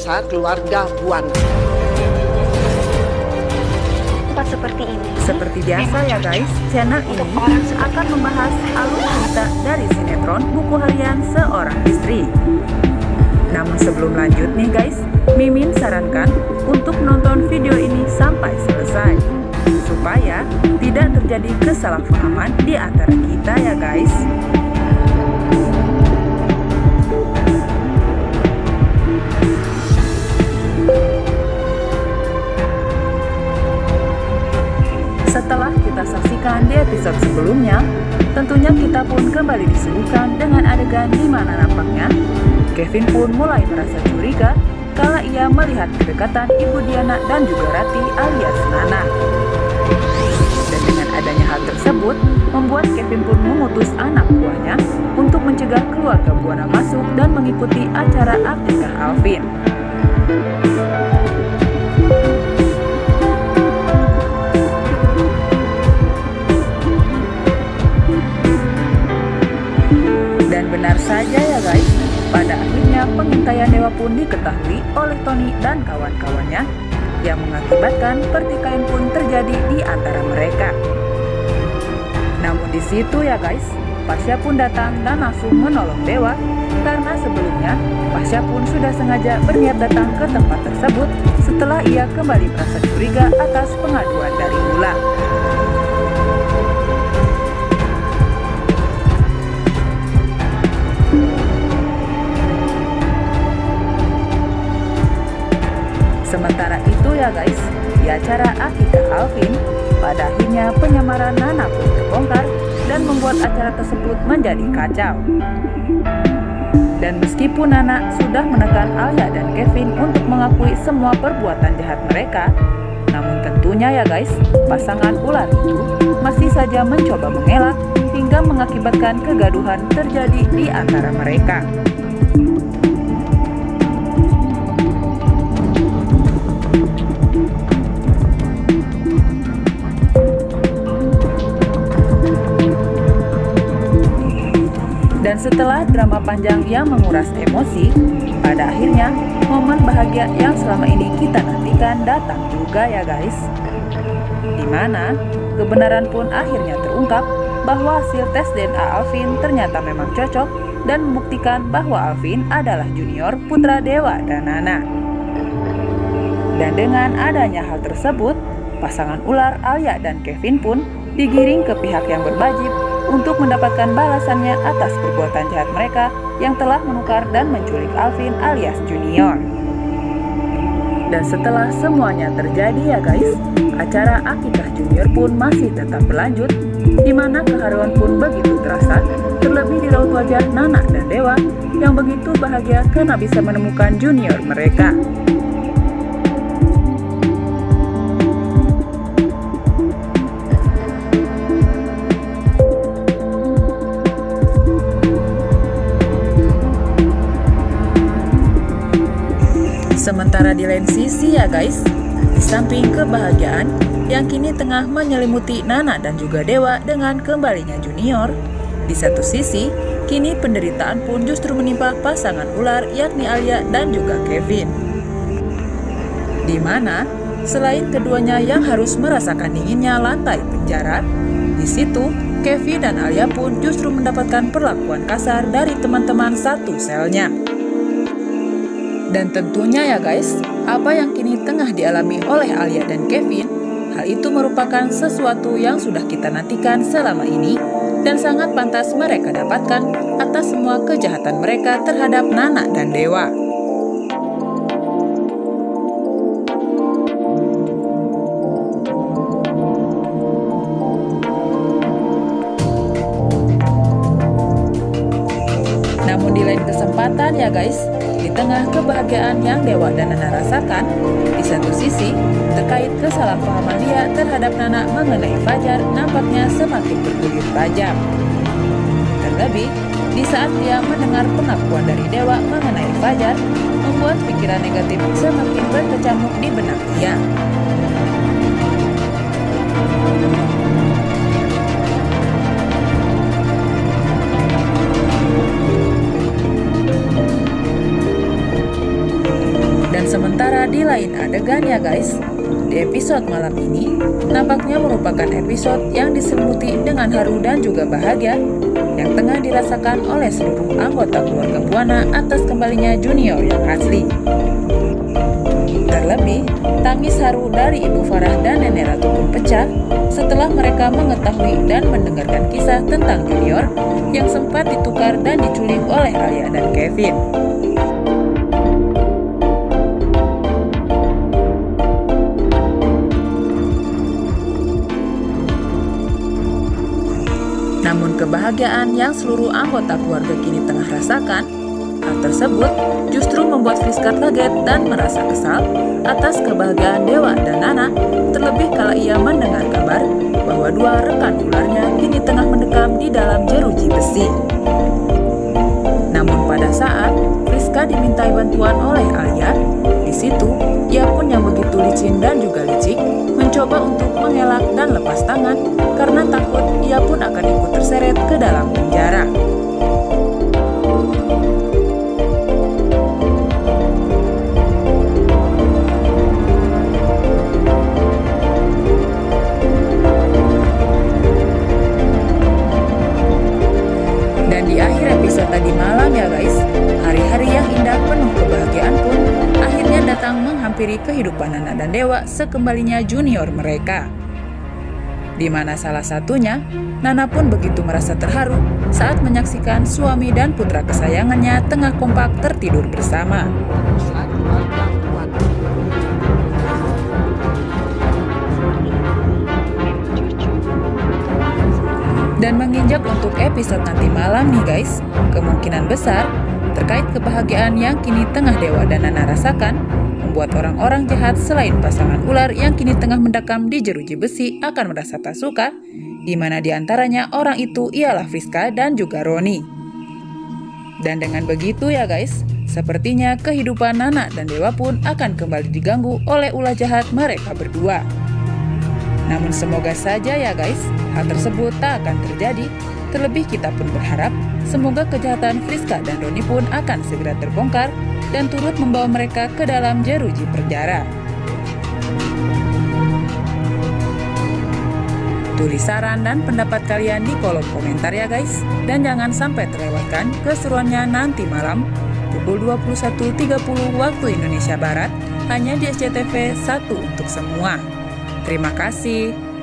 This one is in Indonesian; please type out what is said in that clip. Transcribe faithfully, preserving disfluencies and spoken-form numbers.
biasa keluarga Buana. Tempat seperti ini. Seperti biasa ya guys, channel ini akan membahas alur cerita dari sinetron Buku Harian Seorang Istri. Namun sebelum lanjut nih guys, Mimin sarankan untuk menonton video ini sampai selesai, supaya tidak terjadi kesalahpahaman di antara kita ya guys. Setelah kita saksikan di episode sebelumnya, tentunya kita pun kembali disuguhkan dengan adegan di mana nampaknya Kevin pun mulai merasa curiga kala ia melihat kedekatan Ibu Diana dan juga Rati alias Nana. Dan dengan adanya hal tersebut, membuat Kevin pun mengutus anak buahnya untuk mencegah keluarga Buana masuk dan mengikuti acara akikah Alvin. Dan benar saja ya guys, pada akhirnya pengintaian dewa pun diketahui oleh Tony dan kawan-kawannya, yang mengakibatkan pertikaian pun terjadi di antara mereka. Namun di situ ya guys, Pasha pun datang dan langsung menolong dewa, karena sebelumnya Pasha pun sudah sengaja berniat datang ke tempat tersebut setelah ia kembali merasa curiga atas pengaduan dari Lula. Sementara itu ya guys, di acara akikah Alvin, pada akhirnya penyamaran Nana pun terbongkar dan membuat acara tersebut menjadi kacau. Dan meskipun Nana sudah menekan Alia dan Kevin untuk mengakui semua perbuatan jahat mereka, namun tentunya ya guys, pasangan ular itu masih saja mencoba mengelak hingga mengakibatkan kegaduhan terjadi di antara mereka. Dan setelah drama panjang yang menguras emosi, pada akhirnya momen bahagia yang selama ini kita nantikan datang juga ya guys. Dimana kebenaran pun akhirnya terungkap bahwa hasil tes D N A Alvin ternyata memang cocok dan membuktikan bahwa Alvin adalah junior putra Dewa dan Nana. Dan dengan adanya hal tersebut, pasangan ular Alia dan Kevin pun digiring ke pihak yang berwajib untuk mendapatkan balasannya atas perbuatan jahat mereka yang telah menukar dan menculik Alvin alias Junior. Dan setelah semuanya terjadi ya guys, acara akikah Junior pun masih tetap berlanjut, di mana keharuan pun begitu terasa, terlebih di raut wajah Nana dan Dewa yang begitu bahagia karena bisa menemukan Junior mereka. Sementara di lain sisi ya guys, di samping kebahagiaan yang kini tengah menyelimuti Nana dan juga Dewa dengan kembalinya Junior, di satu sisi kini penderitaan pun justru menimpa pasangan ular yakni Alia dan juga Kevin. Di mana selain keduanya yang harus merasakan dinginnya lantai penjara, di situ Kevin dan Alia pun justru mendapatkan perlakuan kasar dari teman-teman satu selnya. Dan tentunya ya guys, apa yang kini tengah dialami oleh Alia dan Kevin, hal itu merupakan sesuatu yang sudah kita nantikan selama ini dan sangat pantas mereka dapatkan atas semua kejahatan mereka terhadap Nana dan Dewa. Namun di lain kesempatan ya guys, di tengah kebahagiaan yang Dewa dan Nana rasakan, di satu sisi, terkait kesalahpahaman dia terhadap Nana mengenai Fajar nampaknya semakin bergulir tajam. Terlebih, di saat dia mendengar pengakuan dari Dewa mengenai Fajar, membuat pikiran negatif semakin berkecamuk di benak dia. Dan lain adegan ya guys. Di episode malam ini, nampaknya merupakan episode yang diselimuti dengan haru dan juga bahagia yang tengah dirasakan oleh seluruh anggota keluarga Buana atas kembalinya Junior yang asli. Terlebih, tangis haru dari Ibu Farah dan Nenek Ratu pun pecah setelah mereka mengetahui dan mendengarkan kisah tentang Junior yang sempat ditukar dan diculik oleh Alia dan Kevin. Namun kebahagiaan yang seluruh anggota keluarga kini tengah rasakan, hal tersebut justru membuat Friska kaget dan merasa kesal atas kebahagiaan Dewa dan Nana, terlebih kala ia mendengar kabar bahwa dua rekan ularnya kini tengah mendekam di dalam jeruji besi. Namun pada saat Friska dimintai bantuan oleh Alia, di situ ia pun yang begitu licin dan juga licik mencoba untuk mengelak dan lepas tangan karena takut ia pun akan ikut terseret ke dalam penjara. Dan di akhir episode tadi malam ya guys, hari-hari yang indah penuh kebahagiaan pun akhirnya datang menghampiri kehidupan Nana dan Dewa sekembalinya Junior mereka. Di mana salah satunya, Nana pun begitu merasa terharu saat menyaksikan suami dan putra kesayangannya tengah kompak tertidur bersama. Dan menginjak untuk episode nanti malam nih guys, kemungkinan besar terkait kebahagiaan yang kini tengah Dewa dan Nana rasakan, membuat orang-orang jahat selain pasangan ular yang kini tengah mendekam di jeruji besi akan merasa tak suka, di mana diantaranya orang itu ialah Friska dan juga Roni. Dan dengan begitu ya guys, sepertinya kehidupan Nana dan Dewa pun akan kembali diganggu oleh ulah jahat mereka berdua. Namun semoga saja ya guys, hal tersebut tak akan terjadi. Terlebih kita pun berharap semoga kejahatan Friska dan Roni pun akan segera terbongkar dan turut membawa mereka ke dalam jeruji penjara. Tulis saran dan pendapat kalian di kolom komentar ya guys. Dan jangan sampai terlewatkan keseruannya nanti malam pukul dua puluh satu tiga puluh waktu Indonesia Barat hanya di S C T V satu untuk semua. Terima kasih.